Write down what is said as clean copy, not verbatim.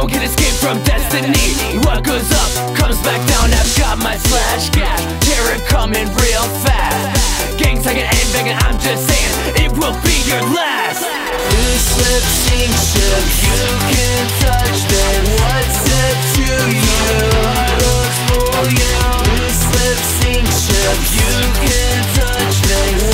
can escape from destiny. What goes up comes back down. I've got my slash gas, terror coming real fast. Gang taking aim banging, I'm just saying it will be your last. Loose lips sink ship, you can touch me. What's said to you? Looks for you. Loose lips sink ship, you can touch me.